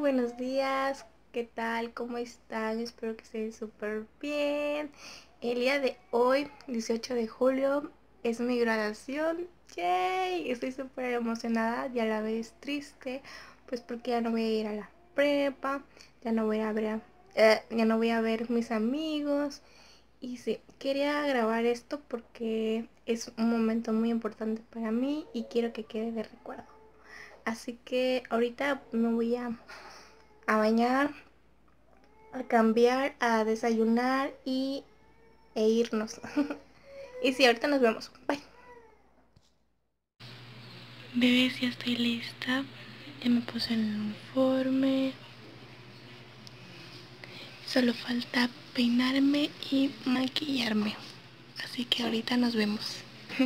buenos días, ¿qué tal? ¿Cómo están? Espero que estén súper bien. El día de hoy, 18 de julio, es mi graduación. ¡Yay! Estoy súper emocionada y a la vez triste, pues porque ya no voy a ir a la prepa, ya no voy a ver mis amigos. Y sí, quería grabar esto porque es un momento muy importante para mí y quiero que quede de recuerdo. Así que ahorita me voy a bañar, a cambiar, a desayunar e irnos. Y sí, ahorita nos vemos. Bye. Bebés, ya estoy lista. Ya me puse el uniforme. Solo falta peinarme y maquillarme. Así que ahorita nos vemos.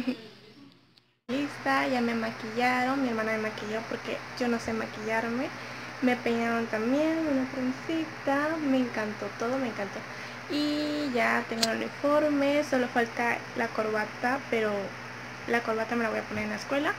Lista, ya me maquillaron. Mi hermana me maquilló porque yo no sé maquillarme. Me peinaron también, una trencita. Me encantó, todo me encantó. Y ya tengo el uniforme. Solo falta la corbata, pero la corbata me la voy a poner en la escuela.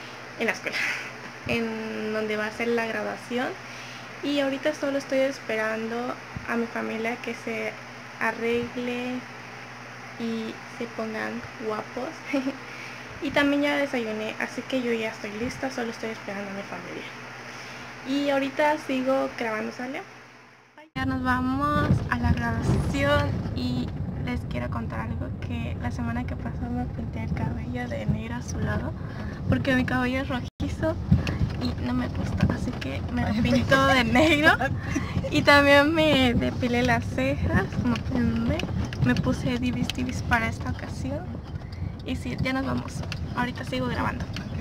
En donde va a ser la graduación. Y ahorita solo estoy esperando a mi familia que se arregle y se pongan guapos. Y también ya desayuné, así que yo ya estoy lista, solo estoy esperando a mi familia. Y ahorita sigo grabando, ¿sale? Ya nos vamos a la graduación y les quiero contar algo, que la semana que pasó me pinté el cabello de negro azulado porque mi cabello es rojizo y no me gusta, así que me lo pinto de negro. Y también me depilé las cejas, como pueden ver. Me puse divis para esta ocasión. Y sí, ya nos vamos. Ahorita sigo grabando.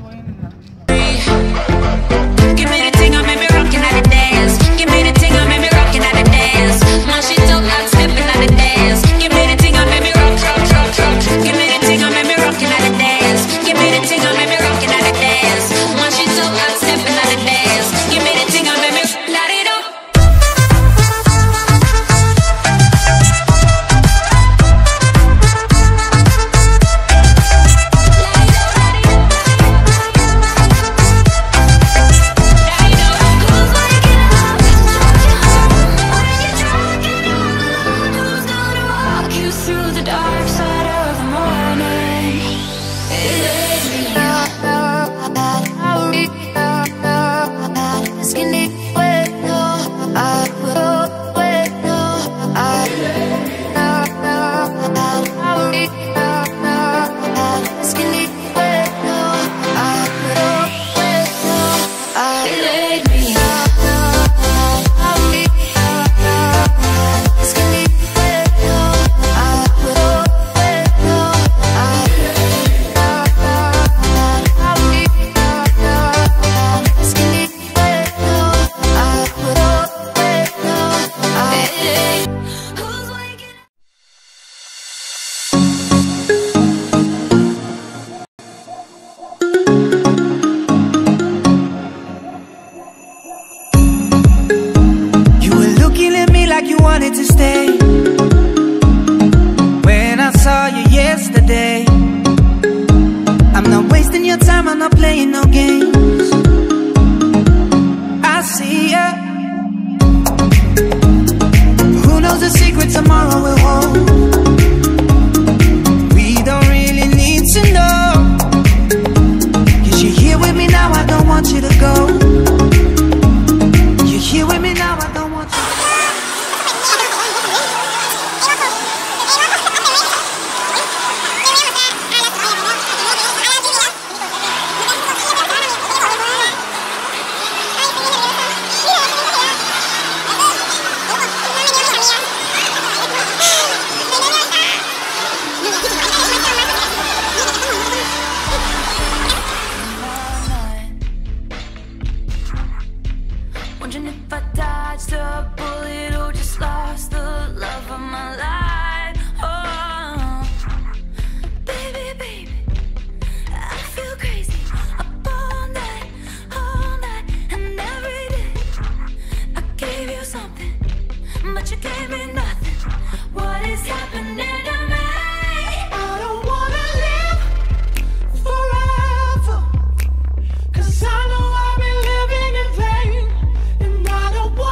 To stay when I saw you yesterday. I'm not wasting your time, I'm not playing no games. I see ya. Who knows the secret tomorrow will hold? We don't really need to know. 'Cause you're here with me now, I don't want you to go. You're here with me now, I don't want you to go. Wondering if I dodged a bullet or just lost the love of my life. Oh, baby, baby, I feel crazy up all night, and every day. I gave you something, but you gave me nothing. What is happening to me? I don't wanna live forever, 'cause I know I've been living in vain, and I don't want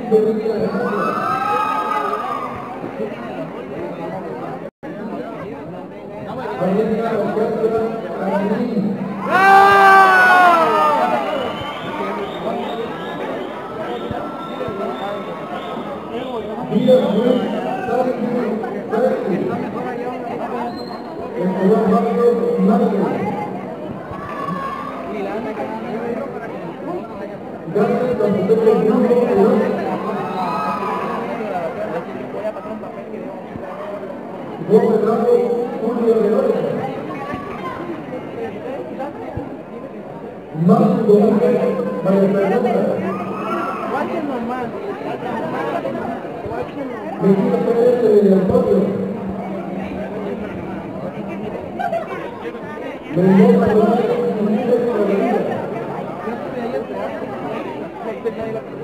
Gracias.